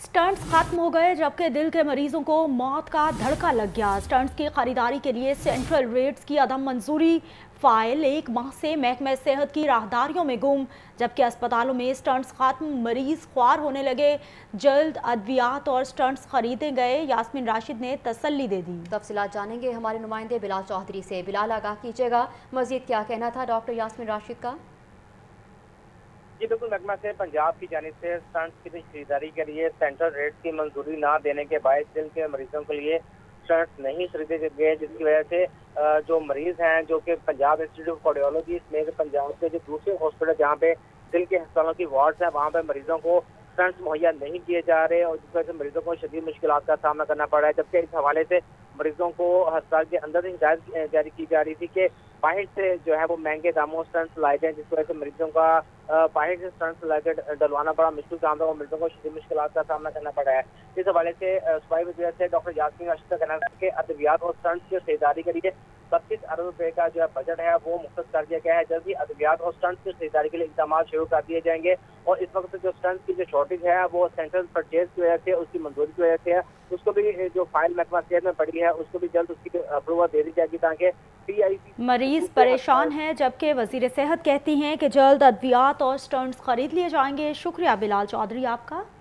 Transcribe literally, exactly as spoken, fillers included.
Stunts खत्म हो गए जबकि दिल के मरीजों को मौत का धड़का लग गया। स्टंट्स की खरीदारी के लिए सेंट्रल रेट्स की अदम मंजूरी, फाइल एक माह से महकमे सेहत की राहदारियों में गुम। जबकि अस्पतालों में स्टंट्स खत्म, मरीज ख्वार होने लगे। जल्द अद्वियात और स्टंट्स खरीदे गए, यास्मीन राशिद ने तसल्ली दे दी। तफसीलात जानेंगे हमारे नुमाइंदे बिलाल चौधरी से। बिलाल, आगाह कीजिएगा, मजीद क्या कहना था डॉक्टर यास्मीन राशिद का? जी बिल्कुल, महकमा से पंजाब की जानिब से स्टंट्स की खरीदारी के लिए सेंट्रल रेट की मंजूरी ना देने के बायस दिल के मरीजों के लिए स्टंट्स नहीं खरीदे गए, जिसकी वजह से जो मरीज हैं जो कि पंजाब इंस्टीट्यूट ऑफ कार्डियोलॉजी समेत पंजाब के जो दूसरे हॉस्पिटल जहाँ पे दिल के अस्पतालों की वार्ड्स हैं वहाँ पे मरीजों को स्टंट्स मुहैया नहीं किए जा रहे और जिस वजह से मरीजों को शदीद मुश्किलात का सामना करना पड़ रहा है। जबकि इस हवाले से मरीजों को अस्पताल के अंदर ही हिदायत जारी की जा रही थी कि बाहर से जो है वो महंगे दामों स्टंट्स लाए जाएं, जिस वजह से मरीजों का बाहर से स्टंट्स लाकर डलवाना बड़ा मुश्किल काम था और मरीजों को शदीद मुश्किलात का सामना करना पड़ा है। इस हवाले से सूबाई वज़ीर से डॉक्टर यास्मीन राशिद का कहना है कि अद्वियात और स्टंट्स की खरीदारी के लिए बत्तीस अरब रुपए का जो है बजट है वो मुख्तस कर दिया गया है। जल्द ही अद्वियात और स्टंट्स की खरीदारी के लिए इक़दाम शुरू कर दिए जाएंगे और इस वक्त जो स्टंट्स की जो शॉर्टेज है वो सेंट्रल परचेज की वजह से, उसकी मंजूरी की वजह से है, उसको भी जो फाइल महकमा सेहत में पड़ी है उसको भी जल्द उसकी अप्रूवल दे दी जाएगी ताकि मरीज परेशान हैं। जबकि वजीर सेहत कहती हैं कि जल्द अद्वियात और स्टंट्स खरीद लिए जाएंगे। शुक्रिया बिलाल चौधरी आपका।